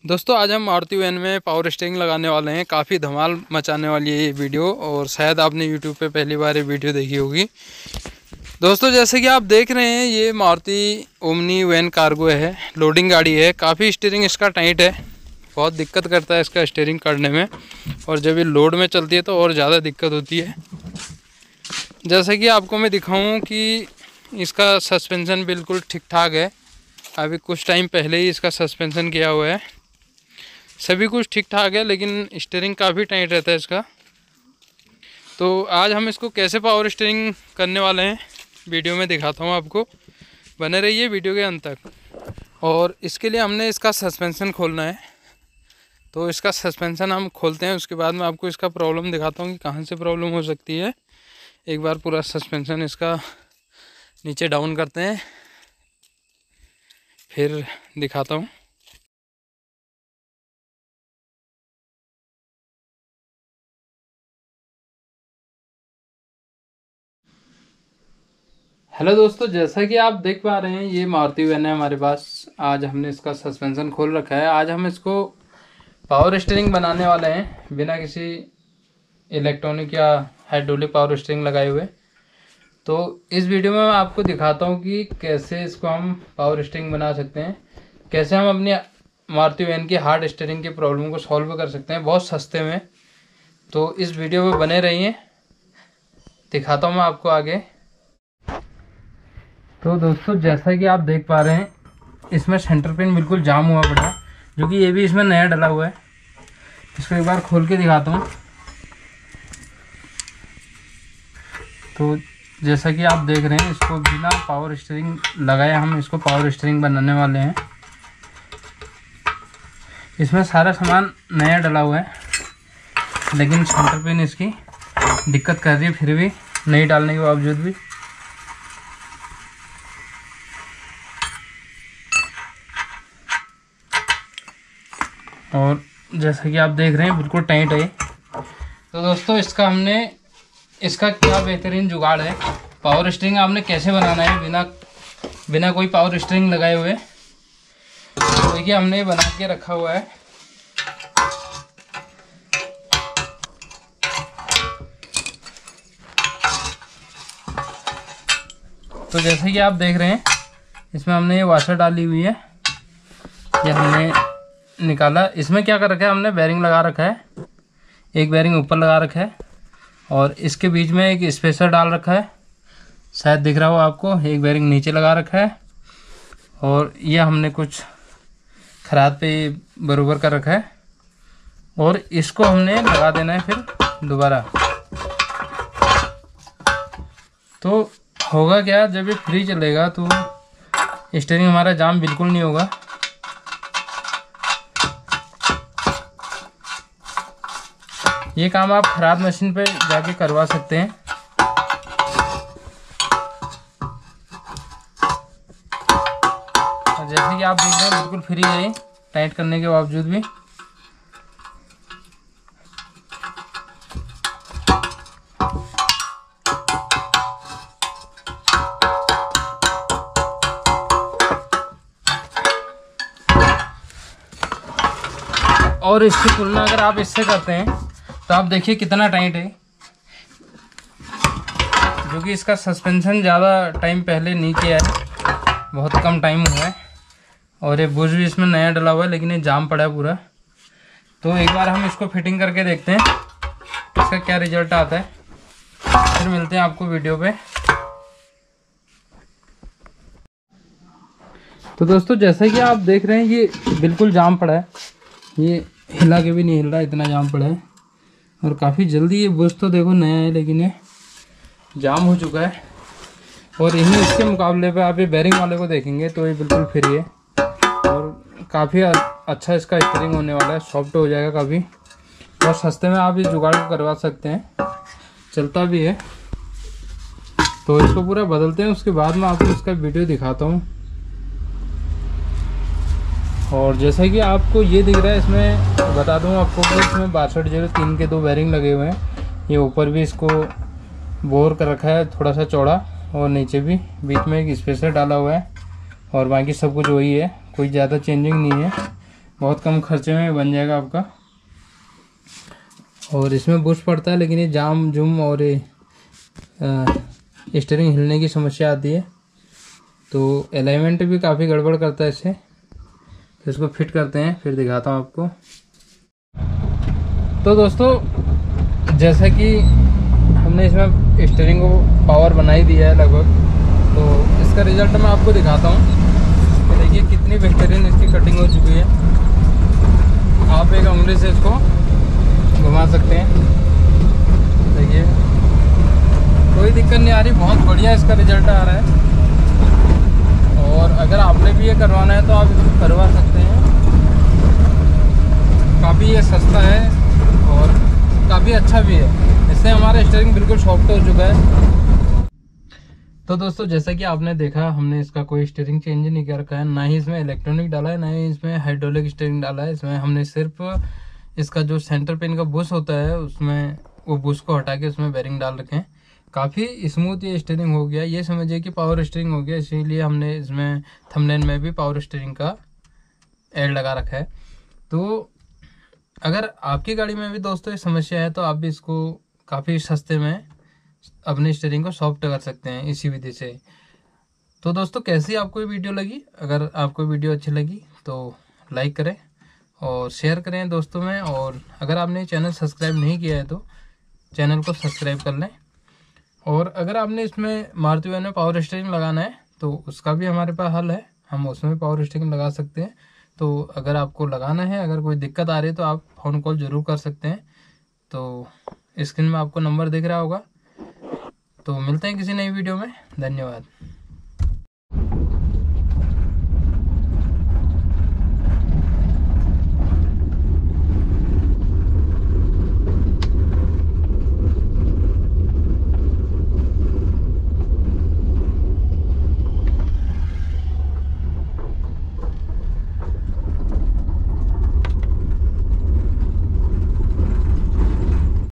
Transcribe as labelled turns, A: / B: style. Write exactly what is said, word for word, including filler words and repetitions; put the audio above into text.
A: दोस्तों आज हम मारुति वैन में पावर स्टीयरिंग लगाने वाले हैं। काफ़ी धमाल मचाने वाली है ये वीडियो और शायद आपने यूट्यूब पे पहली बार ये वीडियो देखी होगी। दोस्तों जैसे कि आप देख रहे हैं ये मारुति ओमनी वैन कार्गो है, लोडिंग गाड़ी है। काफ़ी स्टीयरिंग इसका टाइट है, बहुत दिक्कत करता है इसका स्टीयरिंग करने में, और जब ये लोड में चलती है तो और ज़्यादा दिक्कत होती है। जैसे कि आपको मैं दिखाऊँ कि इसका सस्पेंसन बिल्कुल ठीक ठाक है। अभी कुछ टाइम पहले ही इसका सस्पेंसन किया हुआ है, सभी कुछ ठीक ठाक है, लेकिन स्टीयरिंग काफ़ी टाइट रहता है इसका। तो आज हम इसको कैसे पावर स्टीयरिंग करने वाले हैं वीडियो में दिखाता हूँ आपको, बने रहिए वीडियो के अंत तक। और इसके लिए हमने इसका सस्पेंसन खोलना है, तो इसका सस्पेंसन हम खोलते हैं, उसके बाद मैं आपको इसका प्रॉब्लम दिखाता हूँ कि कहाँ से प्रॉब्लम हो सकती है। एक बार पूरा सस्पेंसन इसका नीचे डाउन करते हैं, फिर दिखाता हूँ। हेलो दोस्तों, जैसा कि आप देख पा रहे हैं ये मारुति वैन है हमारे पास। आज हमने इसका सस्पेंसन खोल रखा है। आज हम इसको पावर स्टीयरिंग बनाने वाले हैं बिना किसी इलेक्ट्रॉनिक या हाइड्रोलिक पावर स्टीयरिंग लगाए हुए। तो इस वीडियो में मैं आपको दिखाता हूं कि कैसे इसको हम पावर स्टीयरिंग बना सकते हैं, कैसे हम अपनी मारुति वैन की हार्ड स्टीयरिंग की प्रॉब्लम को सॉल्व कर सकते हैं बहुत सस्ते में। तो इस वीडियो में बने रहिए, दिखाता हूँ मैं आपको आगे। तो दोस्तों जैसा कि आप देख पा रहे हैं इसमें सेंटर पिन बिल्कुल जाम हुआ पड़ा है, जो कि ये भी इसमें नया डला हुआ है। इसको एक बार खोल के दिखाता हूँ। तो जैसा कि आप देख रहे हैं इसको बिना पावर स्टीयरिंग लगाए हम इसको पावर स्टीयरिंग बनाने वाले हैं। इसमें सारा सामान नया डला हुआ है, लेकिन सेंटर पिन इसकी दिक्कत कर रही है, फिर भी नहीं डालने के बावजूद भी। और जैसा कि आप देख रहे हैं बिल्कुल टाइट है। तो दोस्तों इसका हमने इसका क्या बेहतरीन जुगाड़ है, पावर स्टीयरिंग आपने कैसे बनाना है बिना बिना कोई पावर स्टीयरिंग लगाए हुए। तो देखिए हमने ये बना के रखा हुआ है। तो जैसे कि आप देख रहे हैं इसमें हमने ये वाशर डाली हुई है, ये हमने निकाला। इसमें क्या कर रखा है हमने, बेरिंग लगा रखा है, एक बेरिंग ऊपर लगा रखा है और इसके बीच में एक स्पेसर डाल रखा है, शायद दिख रहा हो आपको। एक बेरिंग नीचे लगा रखा है और ये हमने कुछ खराद पे बराबर कर रखा है, और इसको हमने लगा देना है फिर दोबारा। तो होगा क्या, जब ये फ्री चलेगा तो स्टीयरिंग हमारा जाम बिल्कुल नहीं होगा। ये काम आप खराब मशीन पे जाके करवा सकते हैं। और जैसे कि आप देख रहे हैं बिल्कुल फ्री है टाइट करने के बावजूद भी। और इसकी तुलना अगर आप इससे करते हैं तो आप देखिए कितना टाइट है, जो कि इसका सस्पेंशन ज़्यादा टाइम पहले नहीं किया है, बहुत कम टाइम हुआ है। और ये बुश भी इसमें नया डला हुआ है, लेकिन ये जाम पड़ा है पूरा। तो एक बार हम इसको फिटिंग करके देखते हैं इसका क्या रिजल्ट आता है, फिर मिलते हैं आपको वीडियो पे। तो दोस्तों जैसा कि आप देख रहे हैं ये बिल्कुल जाम पड़ा है, ये हिला के भी नहीं हिल रहा, इतना जाम पड़ा है। और काफ़ी जल्दी ये बुश तो देखो नया है, लेकिन ये जाम हो चुका है। और यही इसके मुकाबले पे आप ये बेरिंग वाले को देखेंगे तो ये बिल्कुल फ्री है और काफ़ी अच्छा इसका स्टीयरिंग होने वाला है, सॉफ्ट हो जाएगा काफ़ी। और सस्ते में आप ये जुगाड़ करवा सकते हैं, चलता भी है। तो इसको पूरा बदलते हैं, उसके बाद मैं आपको इसका वीडियो दिखाता हूँ। और जैसा कि आपको ये दिख रहा है, इसमें बता दूं आपको कि इसमें बासठ जीरो तीन के दो बेरिंग लगे हुए हैं। ये ऊपर भी इसको बोर कर रखा है थोड़ा सा चौड़ा, और नीचे भी बीच में एक स्पेसर डाला हुआ है, और बाकी सब कुछ वही है, कोई ज़्यादा चेंजिंग नहीं है। बहुत कम खर्चे में बन जाएगा आपका। और इसमें बुश पड़ता है, लेकिन ये जाम जुम और स्टीयरिंग हिलने की समस्या आती है, तो अलाइनमेंट भी काफ़ी गड़बड़ करता है इससे। तो इसको फिट करते हैं, फिर दिखाता हूँ आपको। तो दोस्तों जैसा कि हमने इसमें स्टीयरिंग को पावर बना ही दिया है लगभग, तो इसका रिज़ल्ट मैं आपको दिखाता हूँ कि देखिए कितनी बेहतरीन इसकी कटिंग हो चुकी है। आप एक उंगली से इसको घुमा सकते हैं, देखिए कोई दिक्कत नहीं आ रही, बहुत बढ़िया इसका रिजल्ट आ रहा है। और अगर आपने भी ये करवाना है तो आप इसको करवा सकते हैं। काफ़ी ये सस्ता है और काफ़ी अच्छा भी है, इससे हमारा स्टीयरिंग बिल्कुल सॉफ्ट हो चुका है। तो दोस्तों जैसा कि आपने देखा, हमने इसका कोई स्टीयरिंग चेंज नहीं कर रखा है, ना ही इसमें इलेक्ट्रॉनिक डाला है, ना ही इसमें हाइड्रोलिक स्टीयरिंग डाला है। इसमें हमने सिर्फ इसका जो सेंटर पिन का बुश होता है, उसमें वो बुश को हटा के उसमें बेरिंग डाल रखे हैं। काफ़ी स्मूथ ये स्टीयरिंग हो गया, ये समझिए कि पावर स्टीयरिंग हो गया। इसीलिए हमने इसमें थंबनेल में भी पावर स्टीयरिंग का ऐड लगा रखा है। तो अगर आपकी गाड़ी में भी दोस्तों ये समस्या है, तो आप भी इसको काफ़ी सस्ते में अपनी स्टीयरिंग को सॉफ्ट कर सकते हैं इसी विधि से। तो दोस्तों कैसी आपको ये वीडियो लगी? अगर आपको वीडियो अच्छी लगी तो लाइक करें और शेयर करें दोस्तों में। और अगर आपने चैनल सब्सक्राइब नहीं किया है तो चैनल को सब्सक्राइब कर लें। और अगर आपने इसमें मारुति वैन में पावर स्टीयरिंग लगाना है तो उसका भी हमारे पास हल है, हम उसमें पावर स्टीयरिंग लगा सकते हैं। तो अगर आपको लगाना है, अगर कोई दिक्कत आ रही है तो आप फ़ोन कॉल ज़रूर कर सकते हैं। तो स्क्रीन में आपको नंबर दिख रहा होगा। तो मिलते हैं किसी नई वीडियो में, धन्यवाद।